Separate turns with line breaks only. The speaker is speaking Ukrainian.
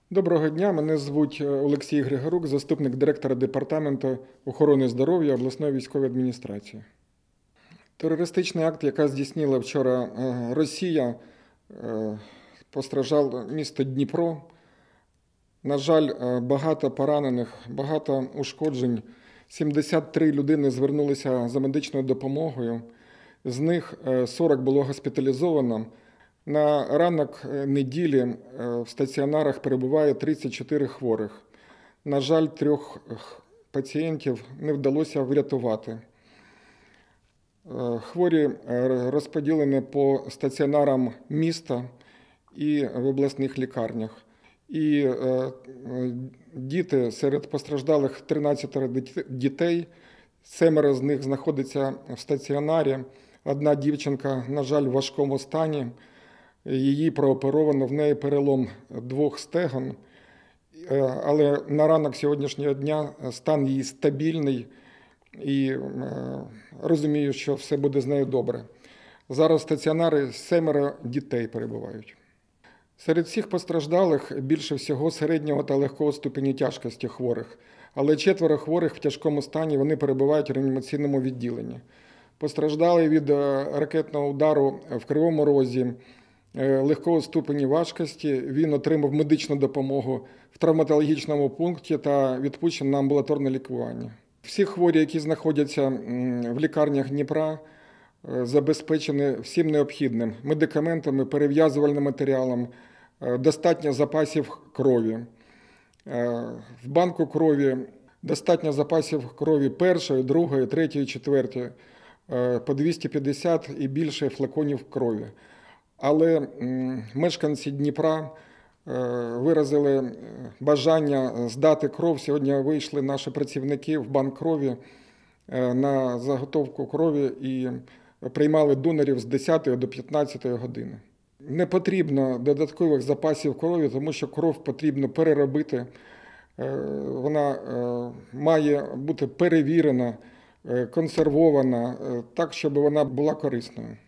Доброго дня, мене звуть Олексій Григорук, заступник директора Департаменту охорони здоров'я обласної військової адміністрації. Терористичний акт, який здійснила вчора Росія, постраждало місто Дніпро. На жаль, багато поранених, багато ушкоджень. 73 людини звернулися за медичною допомогою, з них 40 було госпіталізовано. На ранок неділі в стаціонарах перебуває 34 хворих. На жаль, 3 пацієнтів не вдалося врятувати. Хворі розподілені по стаціонарам міста і в обласних лікарнях. І діти, серед постраждалих 13 дітей, 7 з них знаходяться в стаціонарі. Одна дівчинка, на жаль, в важкому стані. Її прооперовано, в неї перелом 2 стегон, але на ранок сьогоднішнього дня стан її стабільний і розумію, що все буде з нею добре. Зараз в стаціонарі 7 дітей перебувають. Серед всіх постраждалих більше всього середнього та легкого ступені тяжкості хворих, але 4 хворих в тяжкому стані, вони перебувають в реанімаційному відділенні. Постраждали від ракетного удару в Кривому Розі, легкого ступені важкості, він отримав медичну допомогу в травматологічному пункті та відпущений на амбулаторне лікування. Всі хворі, які знаходяться в лікарнях Дніпра, забезпечені всім необхідним – медикаментами, перев'язувальним матеріалом, достатньо запасів крові. В банку крові достатньо запасів крові першої, другої, третьої, четвертої, по 250 і більше флаконів крові. Але мешканці Дніпра виразили бажання здати кров. Сьогодні вийшли наші працівники в банк крові на заготовку крові і приймали донорів з 10 до 15 години. Не потрібно додаткових запасів крові, тому що кров потрібно переробити. Вона має бути перевірена, консервована так, щоб вона була корисною.